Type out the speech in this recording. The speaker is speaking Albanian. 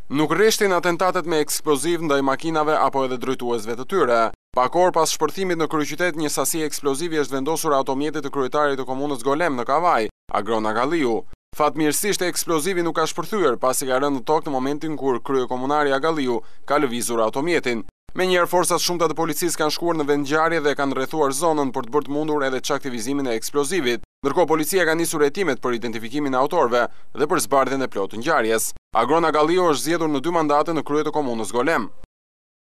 Nuk rreshtin atentatet me eksploziv ndaj makinave apo edhe drejtuesve të tyre. Pak orë pas shpërthimit në kryeqytet, një sasi eksplozivi është vendosur automjetit të kryetarit të komunës Golem në Kavaj, Agrona Galliu. Fatmirësisht eksplozivi nuk ka shpërthyer pasi ka rënë në tokë në momentin kur kryekomunari Galliu ka lëvizur automjetin. Menjëherë forcat shumta të policisë kanë shkuar në vendngjarje dhe kanë rrethuar zonën për të bërë të mundur edhe çaktivizimin e eksplozivit. Ndërkohë policia ka nisur hetimet për identifikimin e autorëve dhe për zbardhjen e plotë të ngjarjes. Agrona Galliu është zgjedhur në 2 mandate në krye të komunës Golem.